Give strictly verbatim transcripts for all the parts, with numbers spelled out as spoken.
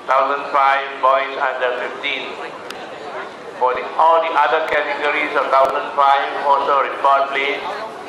thousand five boys under fifteen. For the, all the other categories of one thousand five, also report please.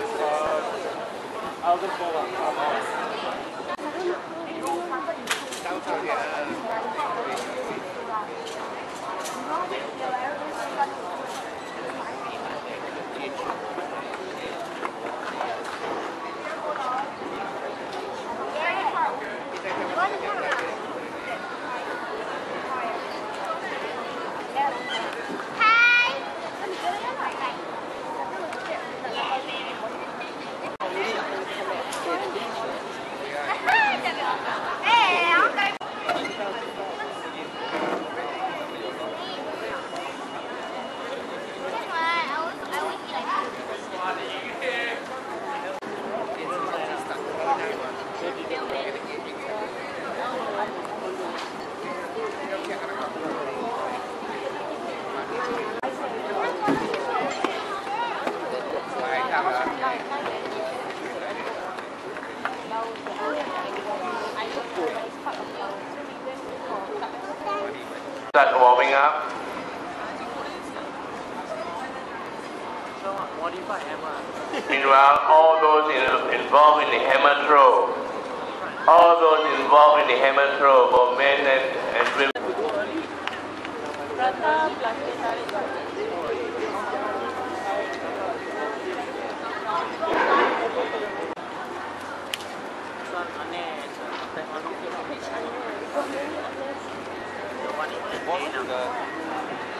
Start warming up. Meanwhile, all those in, involved in the hammer throw, all those involved in the hammer throw for men and, and women. What's the